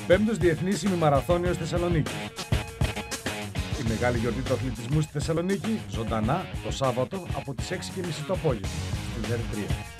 5ος Διεθνής Ημιμαραθώνιος Θεσσαλονίκη. Η μεγάλη γιορτή του αθλητισμού στη Θεσσαλονίκη, ζωντανά το Σάββατο από τις 6:30 το απόγευμα, στην ΕΡΤ3.